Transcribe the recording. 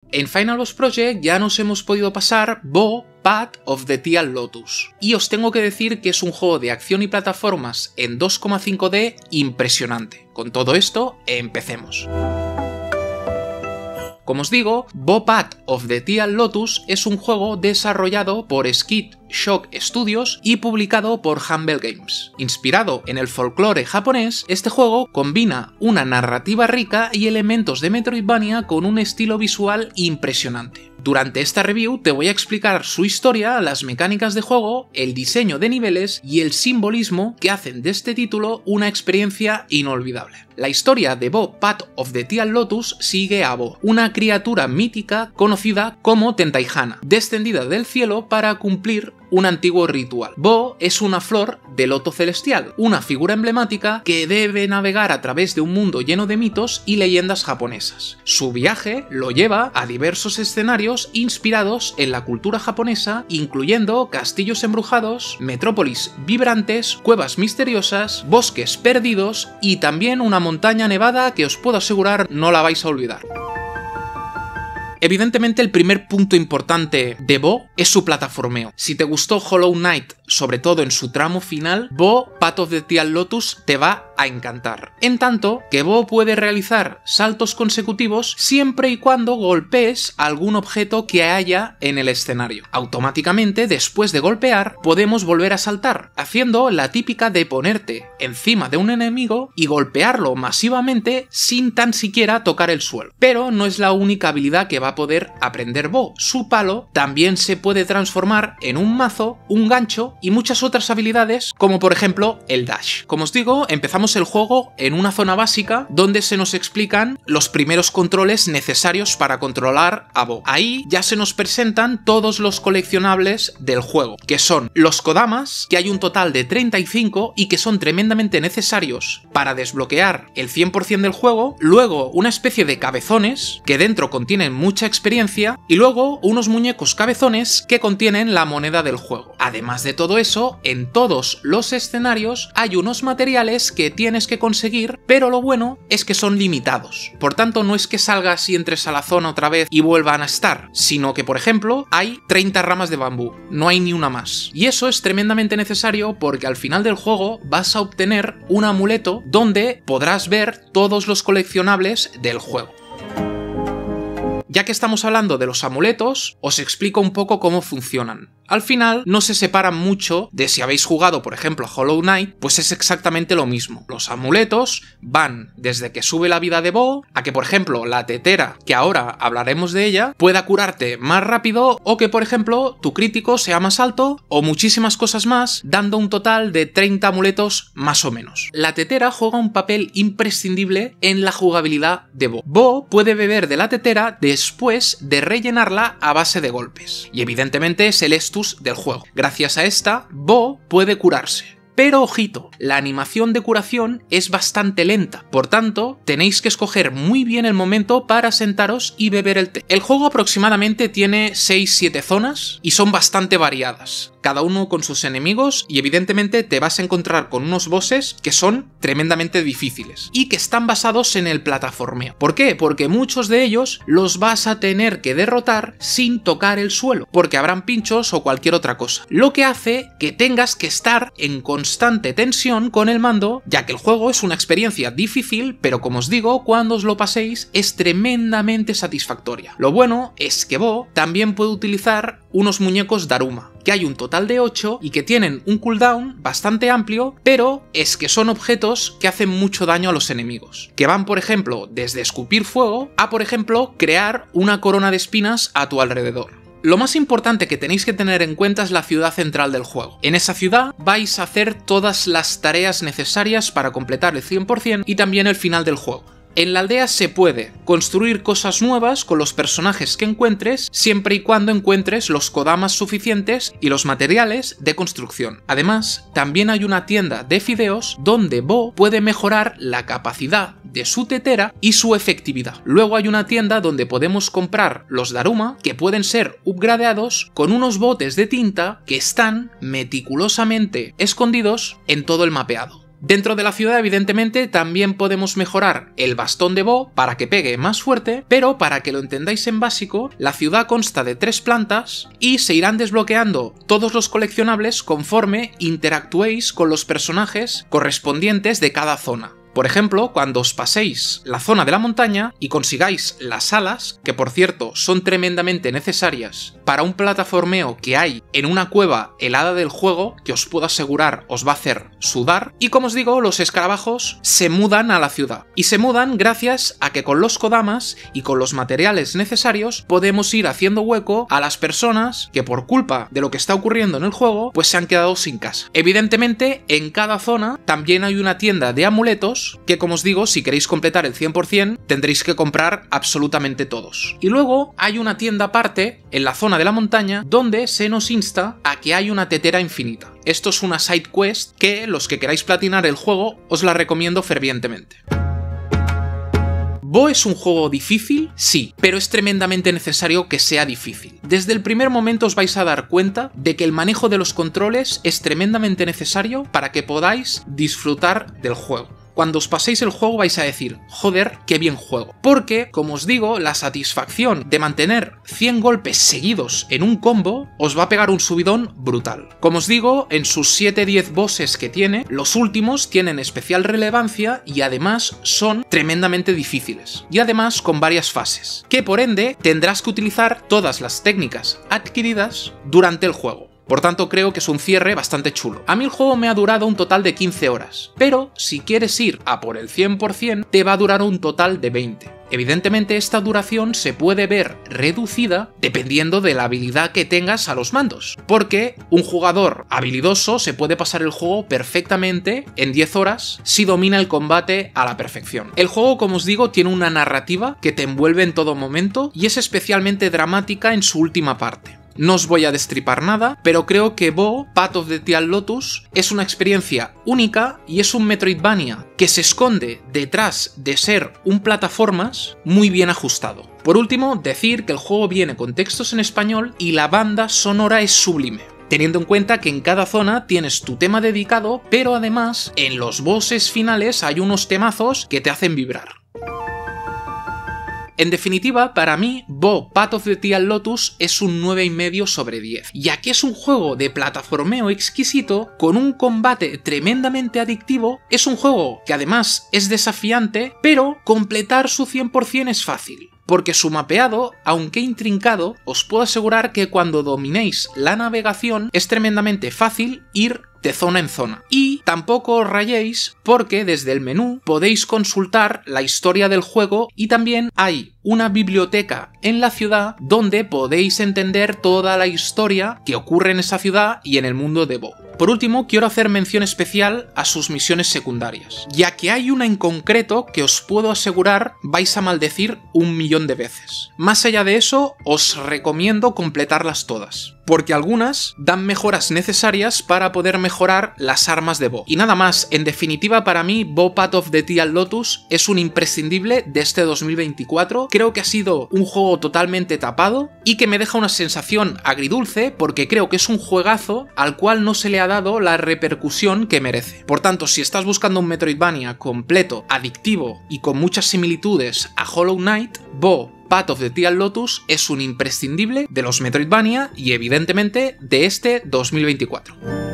En Final Boss Project ya nos hemos podido pasar Bo, Path of the Teal Lotus, y os tengo que decir que es un juego de acción y plataformas en 2,5D impresionante. Con todo esto, empecemos. Como os digo, Bo Path of the Teal Lotus es un juego desarrollado por Skid Shock Studios y publicado por Humble Games. Inspirado en el folclore japonés, este juego combina una narrativa rica y elementos de Metroidvania con un estilo visual impresionante. Durante esta review te voy a explicar su historia, las mecánicas de juego, el diseño de niveles y el simbolismo que hacen de este título una experiencia inolvidable. La historia de Bo Path of the Teal Lotus sigue a Bo, una criatura mítica conocida como Tentaihana, descendida del cielo para cumplir un antiguo ritual. Bo es una flor de loto celestial, una figura emblemática que debe navegar a través de un mundo lleno de mitos y leyendas japonesas. Su viaje lo lleva a diversos escenarios inspirados en la cultura japonesa, incluyendo castillos embrujados, metrópolis vibrantes, cuevas misteriosas, bosques perdidos y también una montaña nevada que os puedo asegurar no la vais a olvidar. Evidentemente el primer punto importante de Bo es su plataformeo. Si te gustó Hollow Knight, sobre todo en su tramo final, Bo Path of the Teal Lotus te va a encantar. En tanto que Bo puede realizar saltos consecutivos siempre y cuando golpees algún objeto que haya en el escenario. Automáticamente, después de golpear, podemos volver a saltar, haciendo la típica de ponerte encima de un enemigo y golpearlo masivamente sin tan siquiera tocar el suelo. Pero no es la única habilidad que va a poder aprender Bo. Su palo también se puede transformar en un mazo, un gancho y muchas otras habilidades, como por ejemplo el dash. Como os digo, empezamos el juego en una zona básica donde se nos explican los primeros controles necesarios para controlar a Bo. Ahí ya se nos presentan todos los coleccionables del juego, que son los kodamas, que hay un total de 35 y que son tremendamente necesarios para desbloquear el 100% del juego, luego una especie de cabezones que dentro contienen mucha experiencia y luego unos muñecos cabezones que contienen la moneda del juego. Además de todo eso, en todos los escenarios hay unos materiales que tienes que conseguir, pero lo bueno es que son limitados. Por tanto, no es que salgas y entres a la zona otra vez y vuelvan a estar, sino que, por ejemplo, hay 30 ramas de bambú, no hay ni una más. Y eso es tremendamente necesario porque al final del juego vas a obtener un amuleto donde podrás ver todos los coleccionables del juego. Ya que estamos hablando de los amuletos, os explico un poco cómo funcionan. Al final no se separan mucho de si habéis jugado, por ejemplo, a Hollow Knight, pues es exactamente lo mismo. Los amuletos van desde que sube la vida de Bo a que, por ejemplo, la tetera, que ahora hablaremos de ella, pueda curarte más rápido o que, por ejemplo, tu crítico sea más alto o muchísimas cosas más, dando un total de 30 amuletos más o menos. La tetera juega un papel imprescindible en la jugabilidad de Bo. Bo puede beber de la tetera después de rellenarla a base de golpes. Y evidentemente es el estus del juego. Gracias a esta, Bo puede curarse. Pero ojito, la animación de curación es bastante lenta, por tanto, tenéis que escoger muy bien el momento para sentaros y beber el té. El juego aproximadamente tiene 6-7 zonas y son bastante variadas, cada uno con sus enemigos y evidentemente te vas a encontrar con unos bosses que son tremendamente difíciles y que están basados en el plataformeo. ¿Por qué? Porque muchos de ellos los vas a tener que derrotar sin tocar el suelo, porque habrán pinchos o cualquier otra cosa, lo que hace que tengas que estar en constante tensión con el mando, ya que el juego es una experiencia difícil, pero como os digo, cuando os lo paséis es tremendamente satisfactoria. Lo bueno es que Bo también puede utilizar unos muñecos Daruma, que hay un total de 8 y que tienen un cooldown bastante amplio, pero es que son objetos que hacen mucho daño a los enemigos, que van por ejemplo desde escupir fuego a por ejemplo crear una corona de espinas a tu alrededor. Lo más importante que tenéis que tener en cuenta es la ciudad central del juego. En esa ciudad vais a hacer todas las tareas necesarias para completar el 100% y también el final del juego. En la aldea se puede construir cosas nuevas con los personajes que encuentres, siempre y cuando encuentres los kodamas suficientes y los materiales de construcción. Además, también hay una tienda de fideos donde Bo puede mejorar la capacidad de su tetera y su efectividad. Luego hay una tienda donde podemos comprar los Daruma, que pueden ser upgradeados con unos botes de tinta que están meticulosamente escondidos en todo el mapeado. Dentro de la ciudad, evidentemente, también podemos mejorar el bastón de Bo para que pegue más fuerte, pero para que lo entendáis en básico, la ciudad consta de 3 plantas y se irán desbloqueando todos los coleccionables conforme interactuéis con los personajes correspondientes de cada zona. Por ejemplo, cuando os paséis la zona de la montaña y consigáis las alas, que por cierto son tremendamente necesarias para un plataformeo que hay en una cueva helada del juego, que os puedo asegurar os va a hacer sudar, y como os digo, los escarabajos se mudan a la ciudad. Y se mudan gracias a que con los kodamas y con los materiales necesarios podemos ir haciendo hueco a las personas que por culpa de lo que está ocurriendo en el juego, pues se han quedado sin casa. Evidentemente, en cada zona también hay una tienda de amuletos que, como os digo, si queréis completar el 100% tendréis que comprar absolutamente todos. Y luego hay una tienda aparte en la zona de la montaña donde se nos insta a que hay una tetera infinita. Esto es una side quest que los que queráis platinar el juego os la recomiendo fervientemente. ¿Bo es un juego difícil? Sí, pero es tremendamente necesario que sea difícil. Desde el primer momento os vais a dar cuenta de que el manejo de los controles es tremendamente necesario para que podáis disfrutar del juego. Cuando os paséis el juego vais a decir, joder, qué bien juego. Porque, como os digo, la satisfacción de mantener 100 golpes seguidos en un combo os va a pegar un subidón brutal. Como os digo, en sus 7-10 bosses que tiene, los últimos tienen especial relevancia y además son tremendamente difíciles. Y además con varias fases, que por ende tendrás que utilizar todas las técnicas adquiridas durante el juego. Por tanto, creo que es un cierre bastante chulo. A mí el juego me ha durado un total de 15 horas, pero si quieres ir a por el 100%, te va a durar un total de 20. Evidentemente esta duración se puede ver reducida dependiendo de la habilidad que tengas a los mandos, porque un jugador habilidoso se puede pasar el juego perfectamente en 10 horas si domina el combate a la perfección. El juego, como os digo, tiene una narrativa que te envuelve en todo momento y es especialmente dramática en su última parte. No os voy a destripar nada, pero creo que Bo, Path of the Teal Lotus, es una experiencia única y es un Metroidvania que se esconde detrás de ser un plataformas muy bien ajustado. Por último, decir que el juego viene con textos en español y la banda sonora es sublime, teniendo en cuenta que en cada zona tienes tu tema dedicado, pero además en los bosses finales hay unos temazos que te hacen vibrar. En definitiva, para mí, Bo, Path of the Teal Lotus es un 9,5 sobre 10, ya que es un juego de plataformeo exquisito, con un combate tremendamente adictivo, es un juego que además es desafiante, pero completar su 100% es fácil. Porque su mapeado, aunque intrincado, os puedo asegurar que cuando dominéis la navegación es tremendamente fácil ir de zona en zona. Y tampoco os rayéis porque desde el menú podéis consultar la historia del juego y también hay una biblioteca en la ciudad donde podéis entender toda la historia que ocurre en esa ciudad y en el mundo de Bo. Por último, quiero hacer mención especial a sus misiones secundarias, ya que hay una en concreto que os puedo asegurar vais a maldecir 1.000.000 de veces. Más allá de eso, os recomiendo completarlas todas, porque algunas dan mejoras necesarias para poder mejorar las armas de Bo. Y nada más, en definitiva para mí, Bo Path of the Teal Lotus es un imprescindible de este 2024. Creo que ha sido un juego totalmente tapado y que me deja una sensación agridulce porque creo que es un juegazo al cual no se le ha dado la repercusión que merece. Por tanto, si estás buscando un Metroidvania completo, adictivo y con muchas similitudes a Hollow Knight, Bo Path of the Teal Lotus es un imprescindible de los Metroidvania y evidentemente de este 2024.